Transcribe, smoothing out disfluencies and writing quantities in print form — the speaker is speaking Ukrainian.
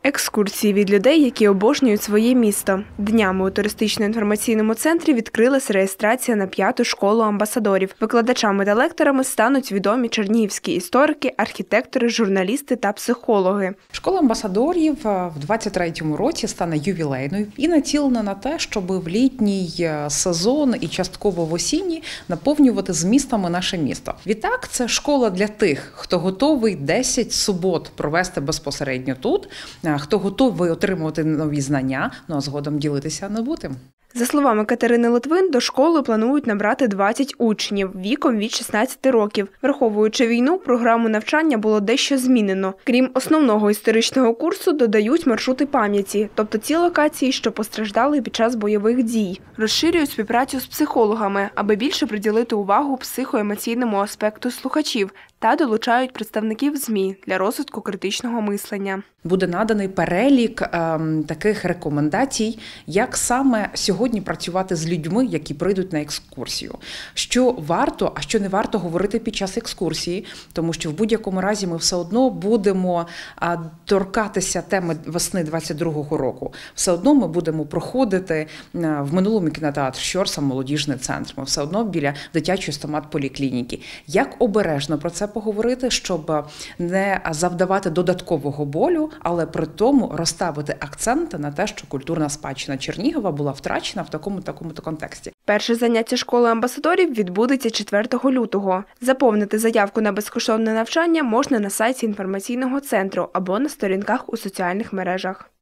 Екскурсії від людей, які обожнюють своє місто. Днями у туристично-інформаційному центрі відкрилась реєстрація на 5-ту школу амбасадорів. Викладачами та лекторами стануть відомі чернігівські історики, архітектори, журналісти та психологи. Школа амбасадорів в 23-му році стане ювілейною і націлена на те, щоб в літній сезон і частково в осінній наповнювати змістами наше місто. Відтак, це школа для тих, хто готовий 10 субот провести безпосередньо тут, хто готовий отримувати нові знання, а згодом ділитися набутим. За словами Катерини Литвин, до школи планують набрати 20 учнів віком від 16 років. Враховуючи війну, програму навчання було дещо змінено. Крім основного історичного курсу, додають маршрути пам'яті, тобто ті локації, що постраждали під час бойових дій. Розширюють співпрацю з психологами, аби більше приділити увагу психоемоційному аспекту слухачів, та долучають представників ЗМІ для розвитку критичного мислення. Буде наданий перелік таких рекомендацій, як саме сьогодні працювати з людьми, які прийдуть на екскурсію. Що варто, а що не варто говорити під час екскурсії, тому що в будь-якому разі ми все одно будемо торкатися теми весни 22-го року. Все одно ми будемо проходити в минулому кінотеатрі «Щорса» молодіжний центр. Ми все одно біля дитячої стомат-поліклініки. Як обережно про це поговорити, щоб не завдавати додаткового болю, але при тому розставити акценти на те, що культурна спадщина Чернігова була втрачена в такому-то контексті. Перше заняття школи амбасадорів відбудеться 4 лютого. Заповнити заявку на безкоштовне навчання можна на сайті інформаційного центру або на сторінках у соціальних мережах.